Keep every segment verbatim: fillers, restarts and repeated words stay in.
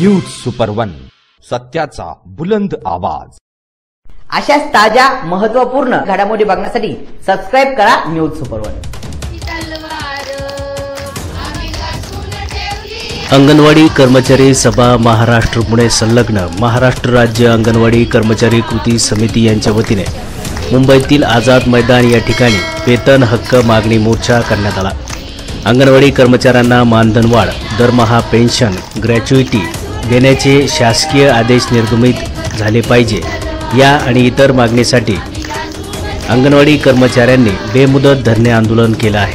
News super one, सत्याचा बुलंद आवाज। अशाच ताज्या महत्त्वपूर्ण घडामोडी बघण्यासाठी सबस्क्राइब करा न्यूज सुपर वन। अंगणवाडी कर्मचारी सभा महाराष्ट्र पुणे संलग्न महाराष्ट्र राज्य अंगणवाडी कर्मचारी कृती समिती यांच्या वतीने मुंबईतील आझाद मैदान या ठिकाणी वेतन हक्क मागणी मोर्चा करण्यात आला। अंगणवाडी कर्मचाऱ्यांना मानधनवाढ, दरमहा पेन्शन, ग्रॅच्युइटी देण्याचे शासकीय आदेश निर्गमित झाले पाहिजे या आणि इतर मागणीसाठी अंगणवाडी कर्मचाऱ्यांनी बेमुदत धरणे आंदोलन केले आहे।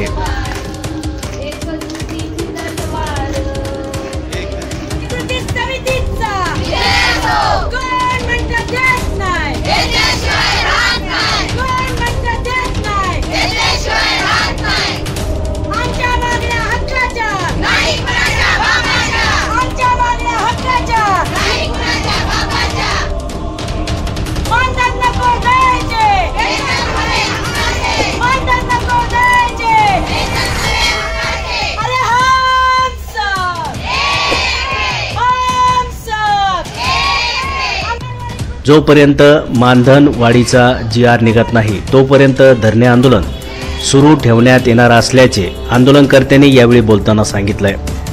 जोपर्यंत मानधन वाढीचा जी आर निघत नाही तोपर्यंत धरणे आंदोलन सुरू ठेवण्यात येणार असल्याचे आंदोलनकर्त्यांनी यावेळी बोलताना सांगितलंय।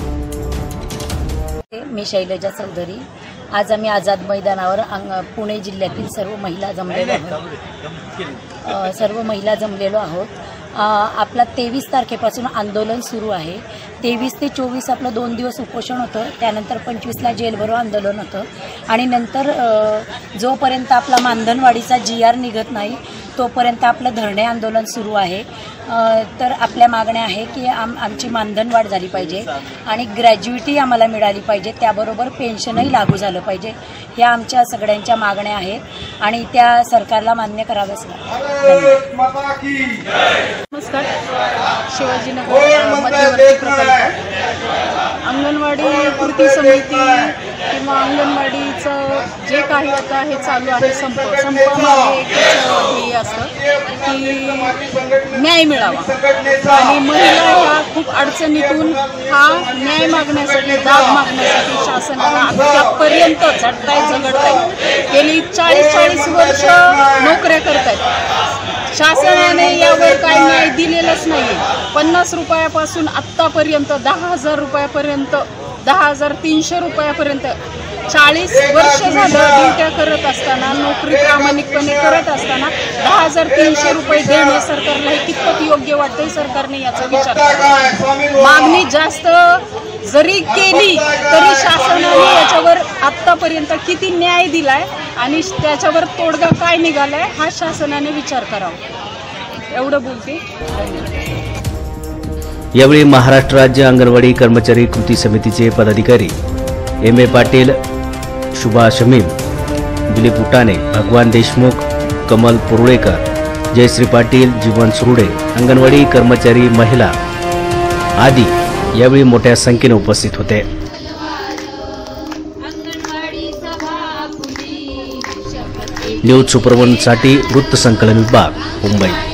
मी शैलजा चौधरी, आज आम्ही आझाद मैदानावर पुणे जिल्ह्यातील सर्व महिला जमलेलो आहोत सर्व महिला जमलेलो आहोत आपला तेवीस तारखेपासून आंदोलन सुरू आहे। तेवीस ते चोवीस आपलं दोन दिवस उपोषण होतं, त्यानंतर पंचवीसला जेल भरो आंदोलन होतं आणि नंतर जोपर्यंत आपला मानधनवाढीचा जी आर निघत नाही तोपर्यंत आपलं धरणे आंदोलन सुरू आहे। तर आपल्या मागण्या आहे की आम आमची मानधनवाढ झाली पाहिजे आणि ग्रॅज्युइटी आम्हाला मिळाली पाहिजे, त्याबरोबर पेन्शनही लागू झालं पाहिजे। ह्या आमच्या सगळ्यांच्या मागण्या आहेत आणि त्या सरकारला मान्य कराव्याच लागतात। नमस्कार, शिवाजीनगर मध्यवर्ती प्रकल्प अंगणवाडी कृती समिती किंवा अंगणवाडीचं जे काही आता हे चालू आहे संप संपामध्ये एकच ध्येय असतं की न्याय मिळावा आणि महिला ह्या खूप अडचणीतून हा न्याय मागण्यासाठी, दाब मागण्यासाठी शासनाला आतापर्यंत झटताय झगडताय। गेली चाळीस चाळीस वर्ष नोकऱ्या करतायत, शासनाने यावर काही न्याय दिलेलाच नाही। पन्नास रुपयापासून आत्तापर्यंत दहा हजार रुपयापर्यंत दहा हजार तीनशे रुपयापर्यंत चाळीस वर्ष झालं ड्युट्या करत असताना, नोकरी प्रामाणिकपणे करत असताना दहा हजार तीनशे रुपये देणे सरकारला हे कितपत योग्य वाटतंय? सरकारने याचा विचार करावा। मागणी जास्त जरी केली तरी शासनाने याच्यावर आत्तापर्यंत किती न्याय दिलाय आणि त्याच्यावर तोडगा काय निघालाय हा शासनाने विचार करावा, एवढं बोलते। यावेळी महाराष्ट्र राज्य अंगणवाडी कर्मचारी कृती समितीचे पदाधिकारी एम ए पाटील, शुभा शमीम, दिलीप उटाणे, भगवान देशमुख, कमल पुरळेकर, जयश्री पाटील, जीवन सुरुडे, अंगणवाडी कर्मचारी महिला आदी यावेळी मोठ्या संख्येने उपस्थित होते। न्यूज सुपर वन साठी वृत्त संकलन विभाग, मुंबई।